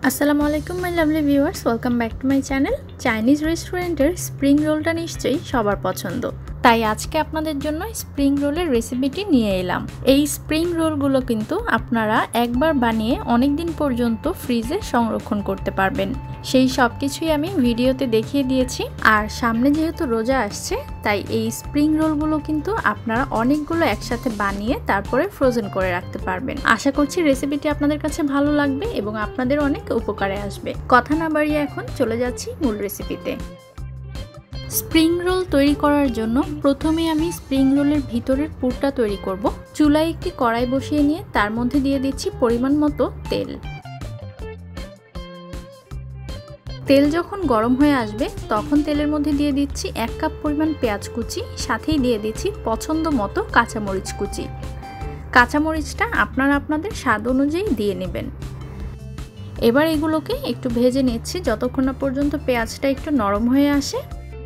আসসালামু আলাইকুম my lovely viewers, welcome back to my channel. Chinese রেস্টুরেন্টের স্প্রিং রোলটা নিশ্চয়ই সবার পছন্দ, তাই আজকে আপনাদের জন্য স্প্রিং রোলের রেসিপিটি নিয়ে এলাম। এই স্প্রিং রোলগুলো কিন্তু আপনারা একবার বানিয়ে অনেক দিন পর্যন্ত ফ্রিজে সংরক্ষণ করতে পারবেন। সেই সব কিছুই আমি ভিডিওতে দেখিয়ে দিয়েছি। আর সামনে যেহেতু রোজা আসছে, তাই এই স্প্রিং রোলগুলো কিন্তু আপনারা অনেকগুলো একসাথে বানিয়ে তারপরে ফ্রোজেন করে রাখতে পারবেন। আশা করছি রেসিপিটি আপনাদের কাছে ভালো লাগবে এবং আপনাদের অনেক উপকারে আসবে। কথা না বাড়িয়ে এখন চলে যাচ্ছি মূল রেসিপিতে। স্প্রিং রোল তৈরি করার জন্য প্রথমে আমি স্প্রিং রোলের ভিতরের পুরটা তৈরি করব। চুলায় একটি কড়াই বসিয়ে নিয়ে তার মধ্যে দিয়ে দিচ্ছি পরিমাণ মতো তেল। তেল যখন গরম হয়ে আসবে তখন তেলের মধ্যে দিয়ে দিচ্ছি 1 কাপ পরিমাণ পেঁয়াজ কুচি, সাথেই দিয়ে দিচ্ছি পছন্দ মতো কাঁচামরিচ কুচি। কাঁচামরিচটা আপনারা আপনাদের স্বাদ অনুযায়ী দিয়ে নেবেন। এবার এগুলোকে একটু ভেজে নিচ্ছি যতক্ষণ না পর্যন্ত পেঁয়াজটা একটু নরম হয়ে আসে।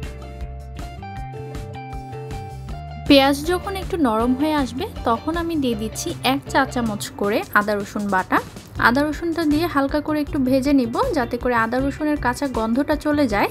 পেঁয়াজ যখন একটু নরম হয়ে আসবে তখন আমি দিয়ে দিচ্ছি 1 চা চামচ করে আদা রসুন বাটা। আদা রসুনটা দিয়ে হালকা করে একটু ভেজে নিব যাতে করে আদা রসুনের কাঁচা গন্ধটা চলে যায়।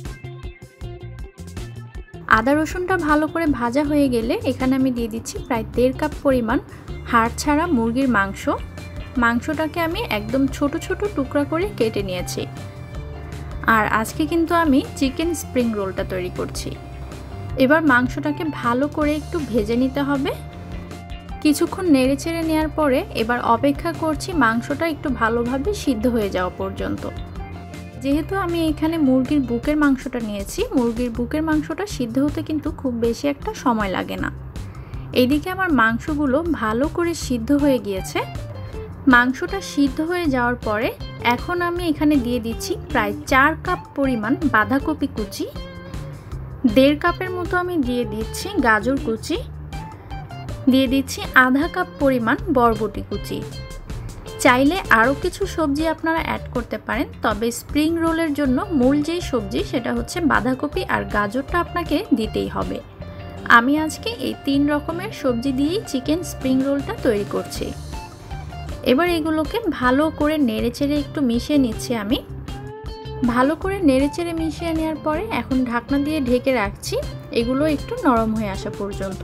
আদা রসুনটা ভালো করে ভাজা হয়ে গেলে এখানে আমি দিয়ে দিচ্ছি প্রায় 1.5 কাপ পরিমাণ হাড় ছাড়া মুরগির মাংস। মাংসটাকে আমি একদম ছোট ছোট টুকরা করে কেটে নিয়েছি। আর আজকে কিন্তু আমি চিকেন স্প্রিং রোলটা তৈরি করছি। এবার মাংসটাকে ভালো করে একটু ভেজে নিতে হবে। কিছুক্ষণ নেড়েচেড়ে নেওয়ার পরে এবার অপেক্ষা করছি মাংসটা একটু ভালোভাবে সিদ্ধ হয়ে যাওয়া পর্যন্ত। যেহেতু আমি এখানে মুরগির বুকের মাংসটা নিয়েছি, মুরগির বুকের মাংসটা সিদ্ধ হতে কিন্তু খুব বেশি একটা সময় লাগে না। এইদিকে আমার মাংসগুলো ভালো করে সিদ্ধ হয়ে গিয়েছে। মাংসটা সিদ্ধ হয়ে যাওয়ার পরে এখন আমি এখানে দিয়ে দিচ্ছি প্রায় 4 কাপ পরিমাণ বাঁধাকপি কুচি। 1.5 কাপের মতো আমি দিয়ে দিচ্ছি গাজর কুচি, দিয়ে দিচ্ছি আধা কাপ পরিমাণ বরবটি কুচি। চাইলে আরও কিছু সবজি আপনারা অ্যাড করতে পারেন, তবে স্প্রিং রোলের জন্য মূল যেই সবজি সেটা হচ্ছে বাঁধাকপি আর গাজরটা আপনাকে দিতেই হবে। আমি আজকে এই 3 রকমের সবজি দিয়েই চিকেন স্প্রিং রোলটা তৈরি করছি। এবার এগুলোকে ভালো করে নেড়েচেড়ে একটু মিশিয়ে নিচ্ছি আমি। ভালো করে নেড়েচেড়ে মিশিয়ে নেওয়ার পরে এখন ঢাকনা দিয়ে ঢেকে রাখছি এগুলো একটু নরম হয়ে আসা পর্যন্ত।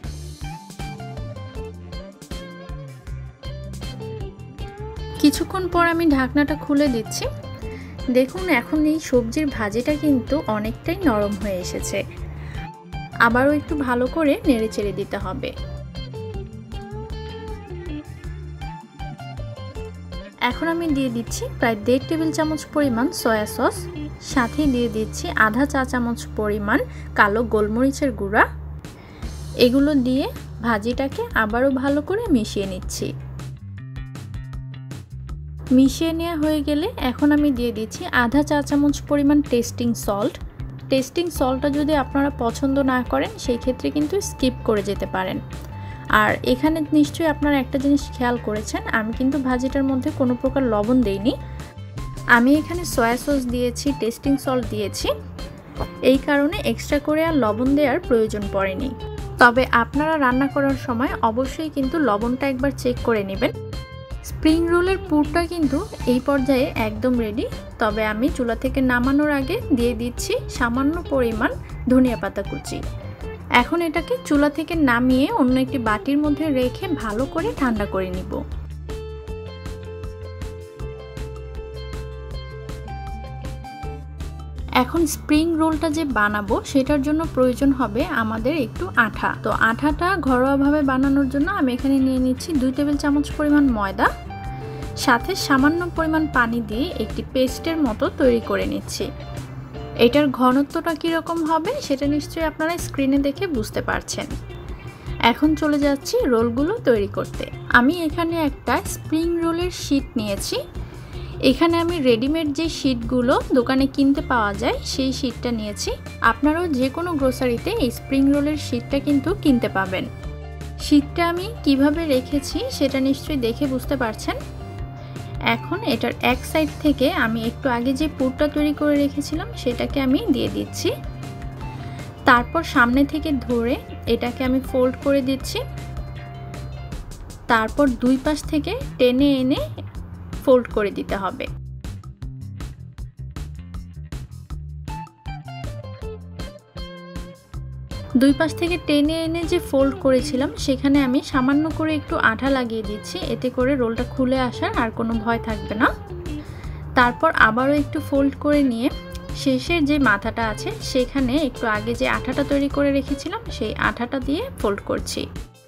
কিছুক্ষণ পর আমি ঢাকনাটা খুলে দিচ্ছি। দেখুন এখন এই সবজির ভাজিটা কিন্তু অনেকটাই নরম হয়ে এসেছে। আবারও একটু ভালো করে নেড়েচেড়ে দিতে হবে। এখন আমি দিয়ে দিচ্ছি প্রায় 1.5 টেবিল চামচ পরিমাণ সয়া সস, সাথে দিয়ে দিচ্ছি আধা চা চামচ পরিমাণ কালো গোলমরিচের গুঁড়া। এগুলো দিয়ে ভাজিটাকে আবারও ভালো করে মিশিয়ে নিচ্ছি। মিশিয়ে নেওয়া হয়ে গেলে এখন আমি দিয়ে দিচ্ছি আধা চা চামচ পরিমাণ টেস্টিং সল্ট। টেস্টিং সল্টটা যদি আপনারা পছন্দ না করেন সেই ক্ষেত্রে কিন্তু স্কিপ করে যেতে পারেন। আর এখানে নিশ্চয়ই আপনারা একটা জিনিস খেয়াল করেছেন, আমি কিন্তু ভাজিটার মধ্যে কোনো প্রকার লবণ দেইনি। আমি এখানে সয়া সস দিয়েছি, টেস্টিং সল্ট দিয়েছি, এই কারণে এক্সট্রা করে আর লবণ দেওয়ার প্রয়োজন পড়েনি। তবে আপনারা রান্না করার সময় অবশ্যই কিন্তু লবণটা একবার চেক করে নেবেন। স্প্রিং রোলের পুরটা কিন্তু এই পর্যায়ে একদম রেডি। তবে আমি চুলা থেকে নামানোর আগে দিয়ে দিচ্ছি সামান্য পরিমাণ ধনিয়া পাতা কুচি। এখন এটাকে চুলা থেকে নামিয়ে অন্য একটি বাটির মধ্যে রেখে ভালো করে ঠান্ডা করে নিব। এখন স্প্রিং রোলটা যে বানাবো সেটার জন্য প্রয়োজন হবে আমাদের একটু আঠা। তো আঠাটা ঘরোয়াভাবে বানানোর জন্য আমি এখানে নিয়ে নিচ্ছি 2 টেবিল চামচ পরিমাণ ময়দা, সাথে সামান্য পরিমাণ পানি দিয়ে একটি পেস্টের মতো তৈরি করে নিচ্ছি। এটার ঘনত্বটা কীরকম হবে সেটা নিশ্চয়ই আপনারা স্ক্রিনে দেখে বুঝতে পারছেন। এখন চলে যাচ্ছি রোলগুলো তৈরি করতে। আমি এখানে একটা স্প্রিং রোলের শীট নিয়েছি। এখানে আমি রেডিমেড যে শীটগুলো দোকানে কিনতে পাওয়া যায় সেই শীটটা নিয়েছি। আপনারাও যে কোনো গ্রোসারিতে এই স্প্রিং রোলের শীটটা কিন্তু কিনতে পাবেন। শীটটা আমি কিভাবে রেখেছি সেটা নিশ্চয়ই দেখে বুঝতে পারছেন। এখন এটার এক সাইড থেকে আমি একটু আগে যে পুরটা তৈরি করে রেখেছিলাম সেটাকে আমি দিয়ে দিচ্ছি। তারপর সামনে থেকে ধরে এটাকে আমি ফোল্ড করে দিচ্ছি। তারপর দুই পাশ থেকে টেনে এনে ফোল্ড করে দিতে হবে। দুই পাশ থেকে টেনে এনে যে ফোল্ড করেছিলাম সেখানে আমি সামান্য করে একটু আঠা লাগিয়ে দিচ্ছি, এতে করে রোলটা খুলে আসার আর কোনো ভয় থাকবে না। তারপর আবারও একটু ফোল্ড করে নিয়ে শেষের যে মাথাটা আছে সেখানে একটু আগে যে আঠাটা তৈরি করে রেখেছিলাম সেই আঠাটা দিয়ে ফোল্ড করছি।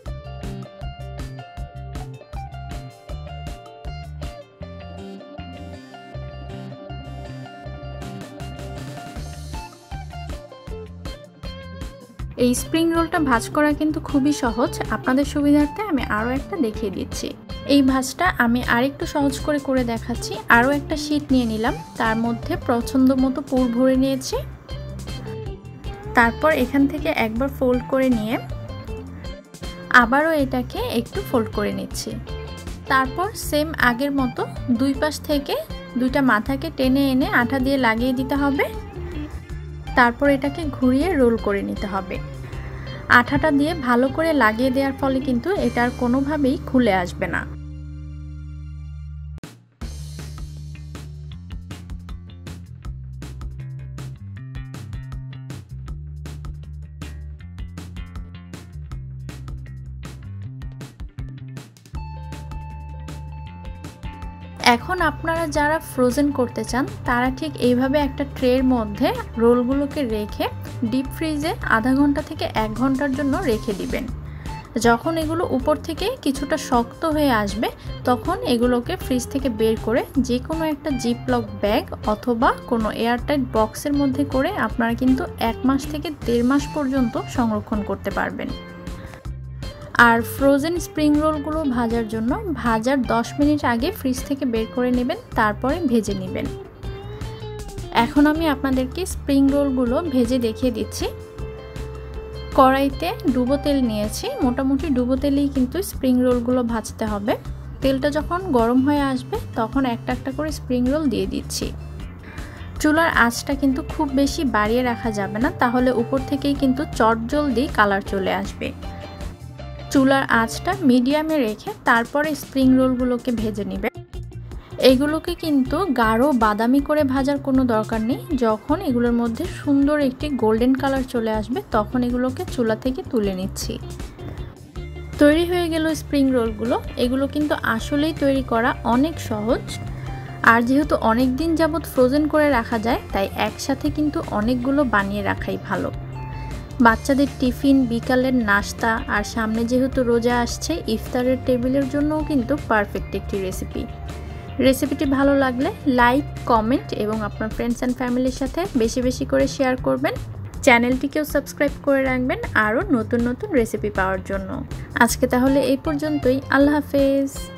এই স্প্রিং রোলটা ভাঁজ করা কিন্তু খুবই সহজ, আপনাদের সুবিধার্থে আমি আরও একটা দেখিয়ে দিচ্ছি। এই ভাঁজটা আমি আরেকটু সহজ করে দেখাচ্ছি। আরও একটা শীট নিয়ে নিলাম, তার মধ্যে পছন্দ মতো পুর ভরে নিয়েছি। তারপর এখান থেকে একবার ফোল্ড করে নিয়ে আবারও এটাকে একটু ফোল্ড করে নিচ্ছি। তারপর সেম আগের মতো দুই পাশ থেকে দুইটা মাথাকে টেনে এনে আঠা দিয়ে লাগিয়ে দিতে হবে। তারপর এটাকে ঘুরিয়ে রোল করে নিতে হবে। আঠাটা দিয়ে ভালো করে লাগিয়ে দেওয়ার ফলে কিন্তু এটা আর কোনোভাবেই খুলে আসবে না। এখন আপনারা যারা ফ্রোজেন করতে চান তারা ঠিক এইভাবে একটা ট্রের মধ্যে রোলগুলোকে রেখে ডিপ ফ্রিজে আধা ঘন্টা থেকে 1 ঘন্টার জন্য রেখে দিবেন। যখন এগুলো উপর থেকে কিছুটা শক্ত হয়ে আসবে তখন এগুলোকে ফ্রিজ থেকে বের করে যে কোনো একটা জিপলক ব্যাগ অথবা কোনো এয়ারটাইট বক্সের মধ্যে করে আপনারা কিন্তু 1 মাস থেকে 1.5 মাস পর্যন্ত সংরক্ষণ করতে পারবেন। আর ফ্রোজেন স্প্রিং রোলগুলো ভাজার জন্য ভাজার 10 মিনিট আগে ফ্রিজ থেকে বের করে নেবেন, তারপরে ভেজে নেবেন। এখন আমি আপনাদেরকে স্প্রিং রোলগুলো ভেজে দেখিয়ে দিচ্ছি। কড়াইতে ডুবো তেল নিয়েছি, মোটামুটি ডুবো তেলেই কিন্তু স্প্রিং রোলগুলো ভাজতে হবে। তেলটা যখন গরম হয়ে আসবে তখন একটা একটা করে স্প্রিং রোল দিয়ে দিচ্ছি। চুলার আঁচটা কিন্তু খুব বেশি বাড়িয়ে রাখা যাবে না, তাহলে উপর থেকেই কিন্তু চটজলদি কালার চলে আসবে। চুলার আঁচটা মিডিয়ামে রেখে তারপরে স্প্রিং রোলগুলোকে ভেজে নেবে। এগুলোকে কিন্তু গাঢ় বাদামি করে ভাজার কোনো দরকার নেই। যখন এগুলোর মধ্যে সুন্দর একটি গোল্ডেন কালার চলে আসবে তখন এগুলোকে চুলা থেকে তুলে নিচ্ছি। তৈরি হয়ে গেল স্প্রিং রোলগুলো। এগুলো কিন্তু আসলেই তৈরি করা অনেক সহজ, আর যেহেতু অনেক দিন যাবত ফ্রোজেন করে রাখা যায় তাই একসাথে কিন্তু অনেকগুলো বানিয়ে রাখাই ভালো। বাচ্চাদের টিফিন, বিকালের নাস্তা আর সামনে যেহেতু রোজা আসছে ইফতারের টেবিলের জন্যও কিন্তু পারফেক্ট একটি রেসিপি। রেসিপিটি ভালো লাগলে লাইক, কমেন্ট এবং আপনার ফ্রেন্ডস অ্যান্ড ফ্যামিলির সাথে বেশি বেশি করে শেয়ার করবেন। চ্যানেলটিকেও সাবস্ক্রাইব করে রাখবেন আরও নতুন নতুন রেসিপি পাওয়ার জন্য। আজকে তাহলে এই পর্যন্তই। আল্লাহ হাফেজ।